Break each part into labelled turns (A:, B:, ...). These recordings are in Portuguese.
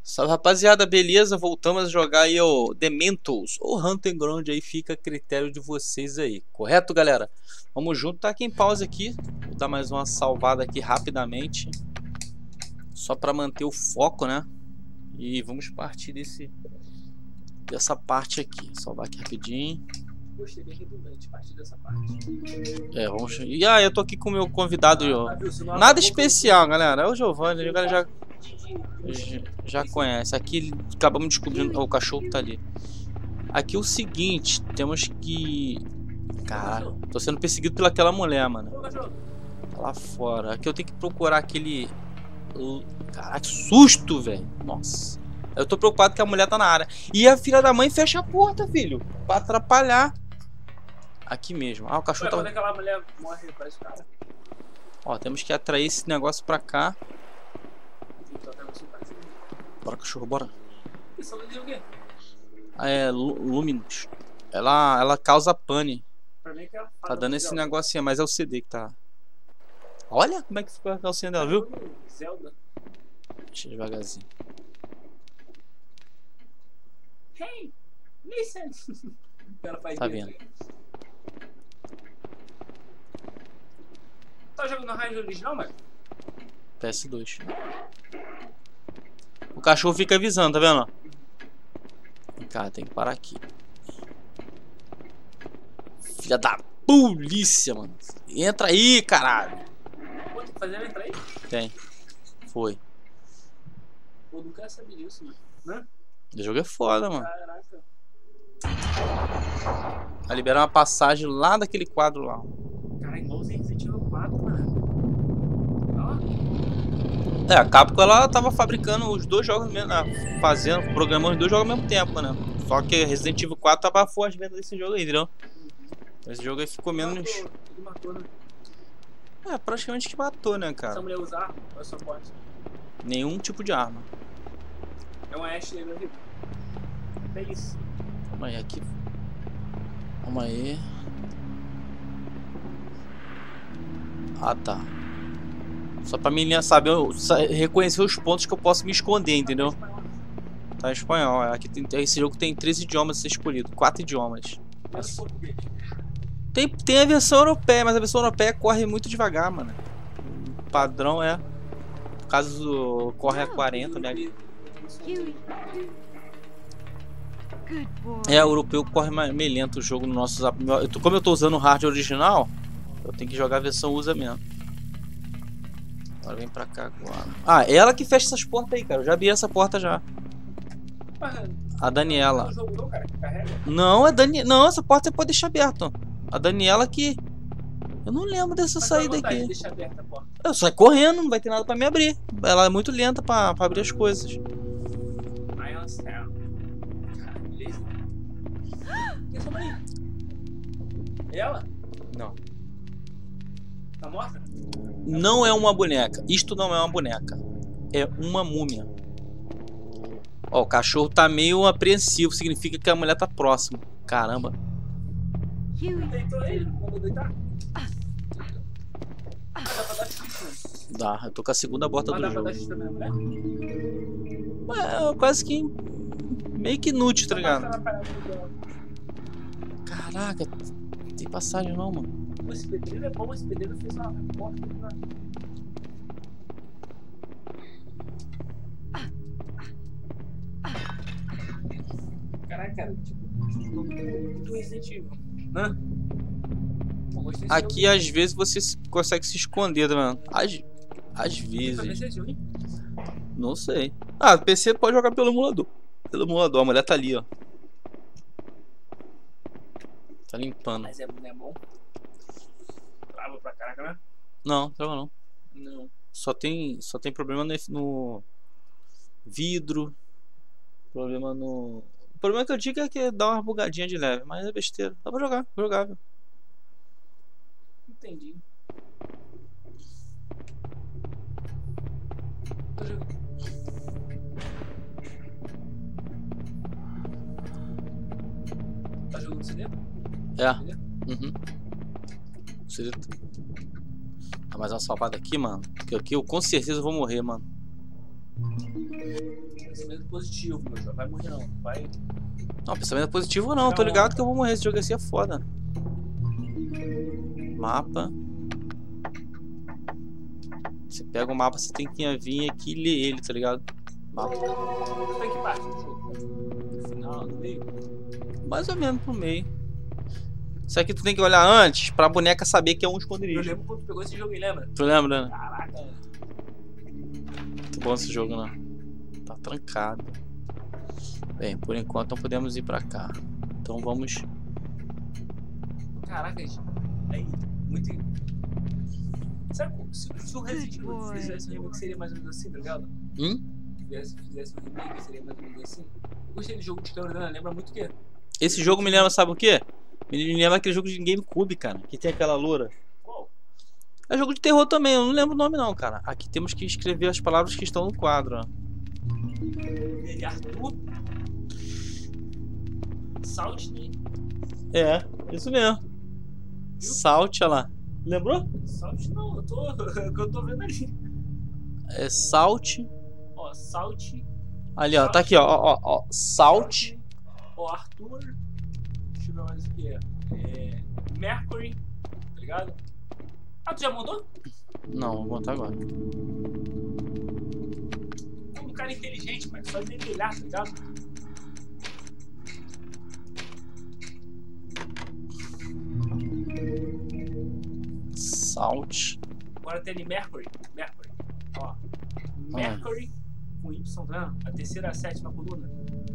A: Salve, rapaziada, beleza? Voltamos a jogar aí o Dementors ou Hunting Ground, aí fica a critério de vocês aí, correto, galera? Vamos junto, tá aqui em pausa aqui. Vou dar mais uma salvada aqui rapidamente, só para manter o foco, né? E vamos partir dessa parte aqui. Salvar aqui rapidinho.
B: Gostei, bem redundante partir dessa parte.
A: É, vamos. E eu tô aqui com o meu convidado. Nada especial, galera. É o Giovanni, a galera já conhece. Aqui acabamos descobrindo. O cachorro tá ali. Aqui é o seguinte: temos que. Cara, tô sendo perseguido pelaquela mulher, mano. Tá lá fora. Aqui eu tenho que procurar aquele. Caraca, que susto, velho. Nossa. Eu tô preocupado que a mulher tá na área. E a filha da mãe fecha a porta, filho. Pra atrapalhar. Aqui mesmo. Ah, o cachorro tá.
B: Quando aquela mulher morre, parece cara.
A: Ó, temos que atrair esse negócio pra cá. Bora, cachorro, bora.
B: Isso é o quê?
A: É, Luminous. Ela causa pane.
B: Pra mim que é
A: Tá dando esse negocinho, mas é o CD que tá. Olha como é que ficou a calcinha dela, viu?
B: Zelda.
A: Deixa devagarzinho.
B: Hey, listen.
A: Tá vendo?
B: Tá jogando na rádio original, mano?
A: PS2. O cachorro fica avisando, tá vendo? Cara, tem que parar aqui. Filha da polícia, mano. Entra aí, caralho.
B: Pô, tem que fazer ela entrar aí?
A: Tem. Foi.
B: Pô, não quero saber disso, mano. Né?
A: O jogo é foda, mano.
B: Caraca.
A: Vai liberar uma passagem lá daquele quadro lá.
B: Cara, igualzinho Resident Evil 4, mano. Ó.
A: É, a Capcom ela tava fabricando os dois jogos mesmo, programando os dois jogos ao mesmo tempo, né? Só que Resident Evil 4 tava forte as vendas desse jogo aí, entendeu? Esse jogo aí ficou menos.
B: Ele matou, né?
A: É, praticamente que matou, né,
B: Essa
A: cara?
B: mulher usa arma ou é só forte?
A: Nenhum tipo de arma.
B: É uma Ashley da vida. É isso.
A: Calma aí, aqui. Calma aí. Ah, tá. Só pra mim saber, reconhecer os pontos que eu posso me esconder, entendeu? Tá em espanhol. Aqui esse jogo tem 3 idiomas a ser escolhido. 4 idiomas. Tem a versão europeia, mas a versão europeia corre muito devagar, mano. O padrão é. No caso, corre a 40, né? É, o europeu corre meio lento o jogo no nosso. Como eu tô usando o hardware original, eu tenho que jogar a versão USA mesmo. Agora vem pra cá agora. Ah, ela que fecha essas portas aí, cara. Eu já vi essa porta já. A Daniela. Não, não, essa porta você pode deixar aberta. A Daniela que. Eu não lembro dessa saída aqui. Eu saio correndo, não vai ter nada pra me abrir. Ela é muito lenta pra abrir as coisas.
B: Ela?
A: Não.
B: Tá morta?
A: Não é uma boneca. Isto não é uma boneca. É uma múmia. Ó, o cachorro tá meio apreensivo. Significa que a mulher tá próxima. Caramba.
B: Deitou ele? Vamos deitar?
A: Dá, eu tô com a segunda bota do jogo. É, quase que meio que inútil, tá ligado? Caraca, não tem passagem não, mano.
B: Esse pedreiro é bom, esse pedreiro fez uma porta. Caraca, tipo, do Resident Evil, né?
A: Aqui às vezes você consegue se esconder, tá vendo? Às vezes. Não sei. Ah, PC pode jogar pelo emulador. Pelo emulador, a mulher tá ali, ó. Tá limpando.
B: Mas é bom. Trava pra caraca, né?
A: Não, trava não.
B: Não.
A: Só tem problema no vidro. Problema no. O problema que eu digo é que dá uma bugadinha de leve, mas é besteira. Dá pra jogar, jogável.
B: Entendi. Tá jogando CD?
A: É. Uhum. CD. Dá mais uma salvada aqui, mano. Porque aqui eu com certeza vou morrer, mano.
B: Pensamento positivo, meu jovem. Vai morrer não. Vai.
A: Não, pensamento positivo não. Tô ligado que eu vou morrer. Esse jogo assim é foda. Mapa. Você pega o mapa, você tem que vir aqui e ler ele, tá ligado? Mapa.
B: Tá em que parte do jogo? No final, no meio?
A: Mais ou menos pro meio. Isso aqui tu tem que olhar antes pra boneca saber que é um
B: Eu
A: esconderijo.
B: lembro quando tu pegou esse jogo aí, lembra?
A: Tu lembra, né?
B: Caraca.
A: Muito bom esse jogo, né? Tá trancado. Bem, por enquanto não podemos ir pra cá. Então vamos...
B: Caraca, gente. Aí, muito. Sabe, se o Resident Evil fizesse um remake, seria mais ou menos assim, tá ligado? Fizesse um remake, seria mais ou menos assim. Eu gostei do jogo de câmera, né? Lembra muito o quê?
A: Esse jogo me lembra, sabe o quê? Me lembra aquele jogo de GameCube, cara. Que tem aquela loura.
B: Qual?
A: É jogo de terror também, eu não lembro o nome não, cara. Aqui temos que escrever as palavras que estão no quadro, ó.
B: Ele Arthur. Salt, né?
A: É, isso mesmo. Salt, olha lá. Lembrou?
B: Salt não, eu tô vendo ali.
A: É Salt.
B: Ó, Salt.
A: Ali, ó, tá aqui, ó. Salt.
B: Ó, Arthur. Deixa eu ver mais o que é. Mercury, tá ligado? Ah, tu já montou?
A: Não, vou botar agora.
B: Um cara inteligente, mas só de olhar, tá ligado?
A: Salt.
B: Agora tem ali Mercury. Mercury. Ó. Mercury com Y, tá vendo? A terceira e a sétima coluna.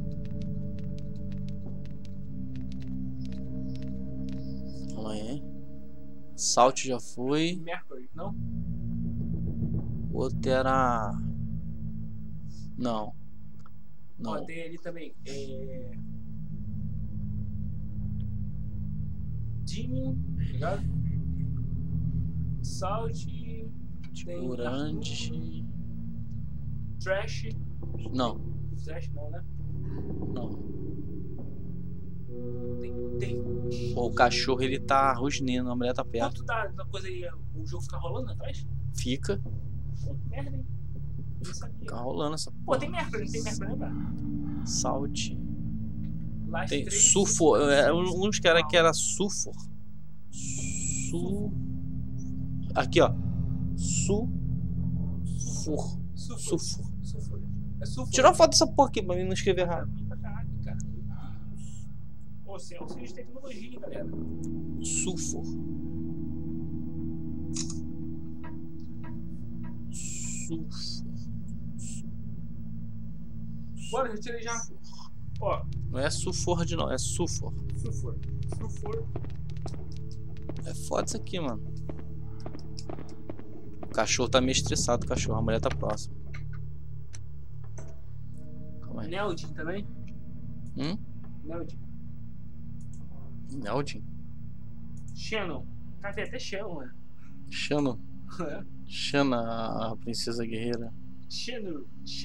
A: Calma aí. Salt já foi.
B: Mercury, não?
A: O outro era... Não.
B: Ó,
A: Não.
B: tem ali também. Demon, tá ligado? Salt. Tem
A: Orange.
B: Trash.
A: Não.
B: Trash não, né?
A: Não.
B: Tem.
A: Pô, o cachorro ele tá rosnando, a mulher tá perto.
B: Quanto da coisa aí, o jogo fica rolando atrás?
A: Fica.
B: Pô, que merda, hein? Eu não sabia.
A: Fica rolando essa
B: Pô,
A: porra.
B: tem Mercury, não tem Mercury, lembra?
A: Salt.
B: Last
A: Tem
B: 3,
A: sulfur. Uns que era sulfur. Aqui, ó. Sulfur. Sulfur.
B: É sulfur.
A: Tira uma foto dessa porra aqui pra mim não escrever errado.
B: Caraca, cara. Pô, você é um serviço de tecnologia, hein, galera.
A: Sulfur. Sulfur.
B: Bora, já tirei já. Ó,
A: Não é sulfur de não, é sulfur.
B: sulfur. Sulfur.
A: É foda isso aqui, mano. O cachorro tá meio estressado, o cachorro. A mulher tá próxima. Calma aí.
B: Neldin também? Neldin.
A: Neldin?
B: Shannon. Cara, tem até Shannon, né?
A: Shannon.
B: É.
A: Shanna, a princesa guerreira.
B: Shannon.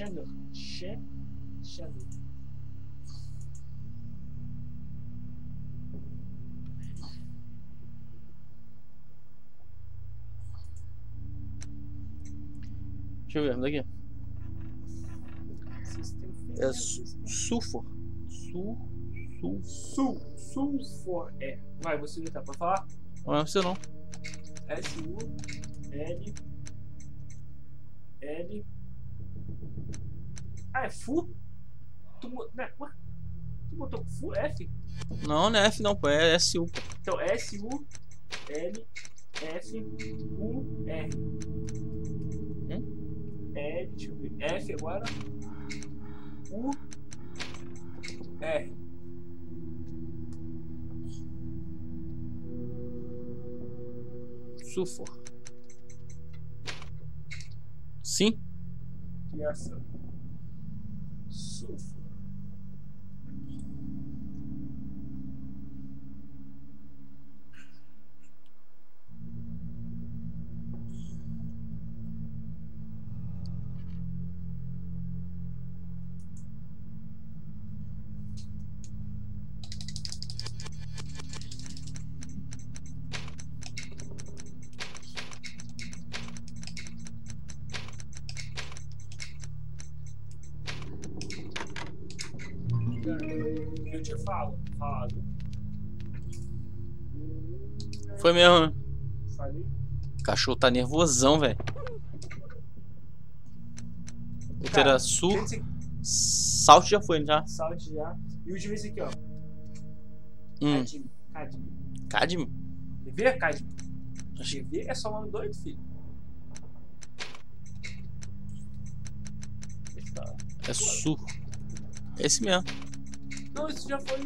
A: Deixa eu ver, daqui. É sulfur.
B: Sulfur. É. Vai, você já tá pra falar?
A: Não é você não.
B: S-U-L. L. Ah, é Fu? Tu botou Fu? F?
A: Não, não é F não, pô. É SU.
B: Então, S-U-L. F-U-R. L, deixa eu ver. F agora. U-R.
A: Sulfur. Sim?
B: Criação. Sulfur. Eu te falado.
A: Foi mesmo, né?
B: Falei.
A: O cachorro tá nervosão, velho. Outra Sul. Salt já foi, já?
B: Salt já. E o último esse aqui, ó. Cadmio.
A: Cadmio?
B: TV é Cadmio. TV é só nome doido, filho.
A: É Sul. Esse mesmo.
B: Não, esse já foi.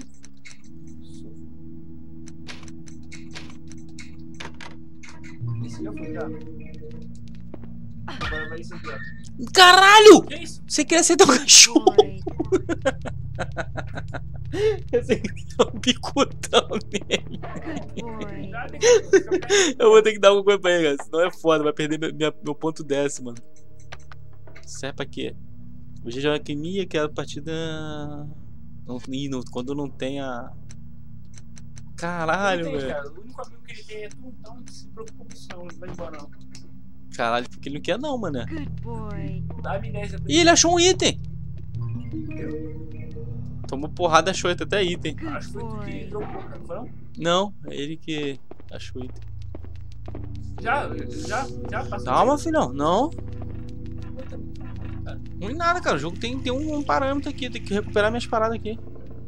B: Esse já foi, já. Agora vai isso aqui, ó.
A: Caralho!
B: Que isso?
A: Você queria acertar o cachorro? Você queria dar um bicutão nele. Eu vou ter que dar alguma coisa pra ele, cara. Senão é foda, vai perder meu ponto 10, mano. Serve pra quê? O GG Alquimia, que é a partida. Quando não tem a. Caralho, velho.
B: O único amigo que ele tem é tu, então não se preocupa com isso, não. Não vai embora, não.
A: Caralho, porque ele não quer, não, mano.
B: Dá amnésia pra
A: Ih, ele achou um item. Tomou porrada e achou até item.
B: Acho que foi tu que dropou, cara, não foi não?
A: Não, é ele que achou item.
B: Já passou.
A: Calma, filhão. Não. Não é nada, cara. O jogo tem um parâmetro aqui. Tem que recuperar minhas paradas aqui.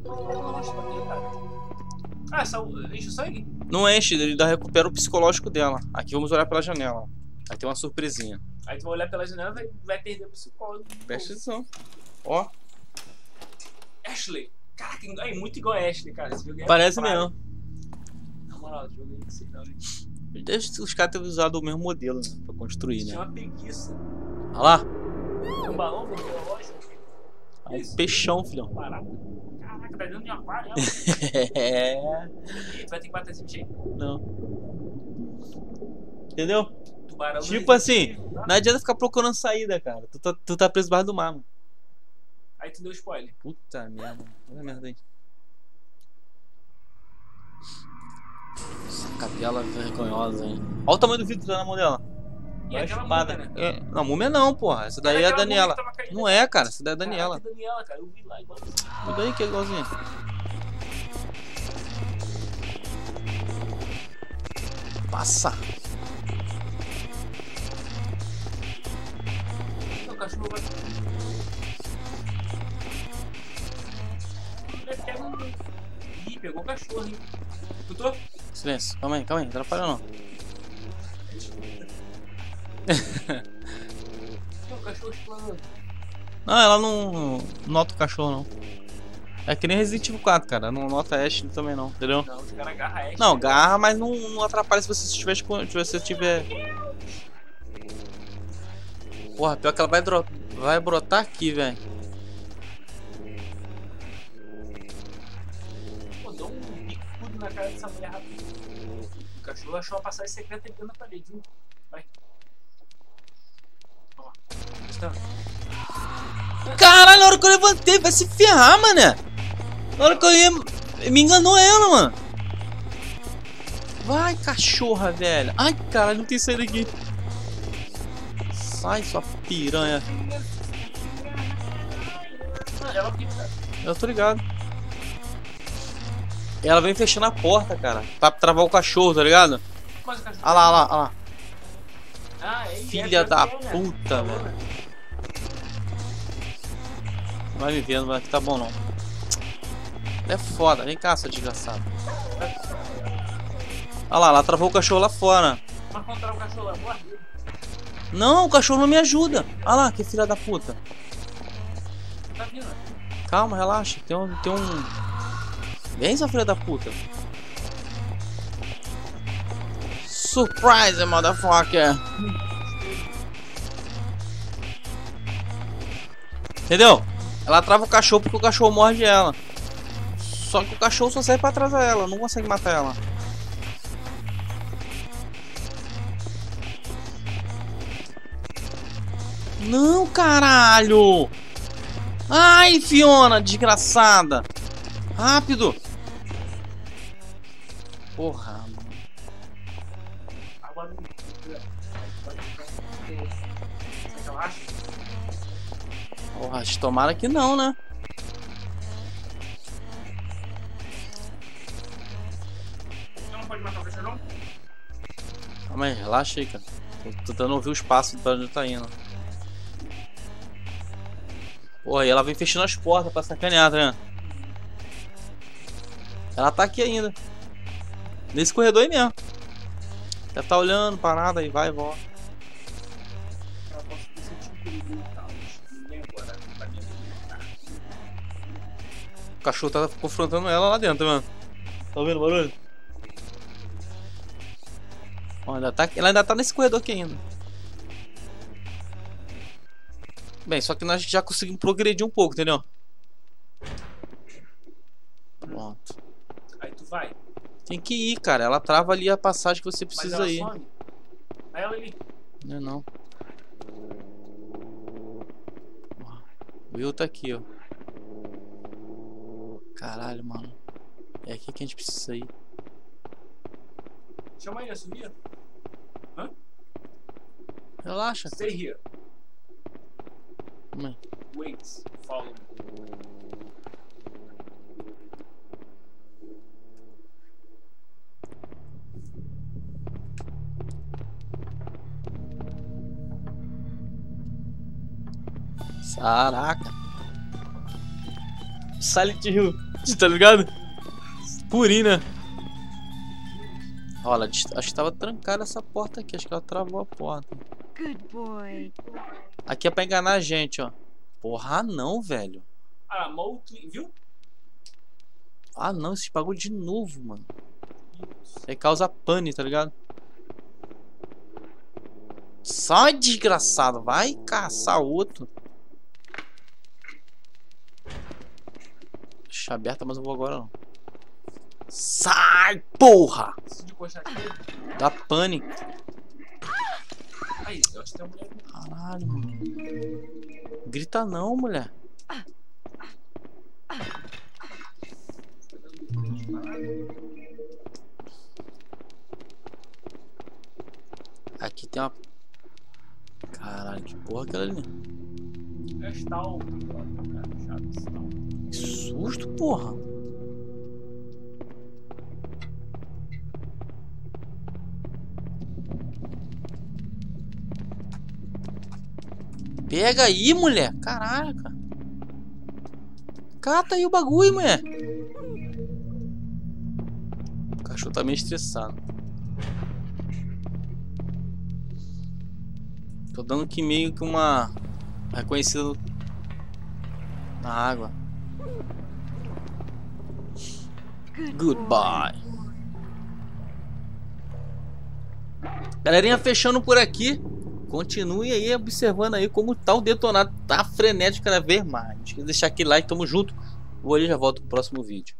B: Ah, enche o sangue?
A: Não enche, ele recupera o psicológico dela. Aqui vamos olhar pela janela. Aí tem uma surpresinha.
B: Aí tu vai olhar pela janela e vai perder o psicólogo.
A: Presta atenção. Ó.
B: Ashley. Caraca, é muito igual a Ashley, cara. Esse jogo é
A: Parece
B: parado.
A: mesmo.
B: Na moral, o jogo é isso aí, não.
A: Deixa os caras terem usado o mesmo modelo, né? Pra construir, né?
B: Tinha uma preguiça.
A: Olha lá.
B: Tem um balão, tem uma voz.
A: É um peixão, filhão.
B: Caraca, tá dentro de um aquário, né?
A: É.
B: E tu vai ter que bater esse bicho aí?
A: Não. Entendeu?
B: Tubarão
A: Tipo assim, não adianta ficar procurando saída, cara. Tu tá preso debaixo do mar, mano.
B: Aí tu deu spoiler.
A: Puta merda. Olha a merda aí. Essa cadela vergonhosa, hein? Olha o tamanho do vidro que tá na mão dela.
B: E
A: Olha a
B: aquela
A: espada.
B: múmia, né?
A: É, não, múmia não, porra. Essa daí é a Daniela. Não é, cara. Essa daí é a Daniela.
B: Caraca, Daniela, cara. Eu vi lá igual.
A: Muda aí que é igualzinho. Passa.
B: Não, o cachorro vai. Ih, pegou o cachorro, hein? Escutou?
A: Silêncio. Calma aí. Atrapalha não.
B: Não, o cachorro explanando.
A: Não, ela não nota o cachorro, não. É que nem Resident Evil 4, cara. Não nota a Ashley também, não. Entendeu?
B: Não, os caras agarram a Ashley.
A: Não, garra, mas não atrapalha se você tiver... Porra, pior que ela vai brotar aqui, velho.
B: Pô, deu um bicudo na cara dessa mulher rápido. O cachorro achou uma passagem secreta dentro da parede, viu? Vai. Ó. Está.
A: Caralho, na hora que eu levantei, vai se ferrar, mané. Na hora que eu ia... Me enganou ela, mano. Vai, cachorra, velho. Ai, caralho, não tem saída aqui. Sai, sua piranha.
B: Ela fica.
A: Eu tô ligado. Ela vem fechando a porta, cara. Pra travar o cachorro, tá ligado?
B: Mas o cachorro.
A: Olha lá.
B: Ah, é,
A: Filha da puta, velho. Não vai me vendo, mas aqui tá bom não. É foda, vem cá, seu desgraçado. Olha lá, ela travou o cachorro lá fora.
B: Mas encontrar o cachorro lá, morre.
A: Não, o cachorro não me ajuda. Olha lá, que filha da puta.
B: Tá vindo?
A: Calma, relaxa. Tem um... Vem, sua filha da puta. Surprise, motherfucker. Entendeu? Ela trava o cachorro porque o cachorro morde ela. Só que o cachorro só serve pra atrasar ela, não consegue matar ela. Não, caralho! Ai, Fiona, desgraçada! Rápido! Porra.
B: Agora não. Será que ela acha?
A: Porra, tomara que não, né? Mas relaxa aí, cara. Tô tentando ouvir os passos pra onde tá indo. Porra, e ela vem fechando as portas pra sacanear, tá vendo? Ela tá aqui ainda. Nesse corredor aí mesmo. Deve tá olhando, parada, aí vai e volta. O cachorro tá confrontando ela lá dentro, tá vendo? Tá ouvindo o barulho? Ó, ela ainda tá nesse corredor aqui ainda. Bem, só que nós já conseguimos progredir um pouco, entendeu? Pronto.
B: Aí tu vai.
A: Tem que ir, cara. Ela trava ali a passagem que você precisa ir.
B: Some. Aí ela ali.
A: Não é não. O Will tá aqui, ó. Caralho, mano. É aqui que a gente precisa ir.
B: Chama ele, subir. Hã?
A: Relaxa.
B: Stay here.
A: Mãe.
B: Wait. Follow me.
A: Caraca. Silent Hill. Tá ligado? Purina. Olha, acho que tava trancada essa porta aqui. Acho que ela travou a porta.
C: Good boy.
A: Aqui é pra enganar a gente, ó. Porra, não, velho.
B: Ah, Mowgli, viu?
A: Ah, não. Esse bagulho de novo, mano. Isso aí causa pane, tá ligado? Sai, desgraçado. Vai caçar outro. Deixa aberta, mas eu vou agora não. Sai, porra! Dá pânico.
B: Aí, eu acho que tem uma mulher.
A: Caralho, mano. Grita não, mulher. Aqui tem uma... Caralho, que porra aquela ali?
B: É Stalk, cara. Chato, Stalk.
A: Que susto, porra. Pega aí, mulher. Caraca. Cata aí o bagulho, mulher. O cachorro tá meio estressado. Tô dando aqui meio que uma reconhecida na água. Goodbye. Galerinha, fechando por aqui. Continue aí observando aí como tá o detonado. Tá frenético cada vez mais. Não esqueça de deixar aquele like. Tamo junto. Vou ali e já volto pro próximo vídeo.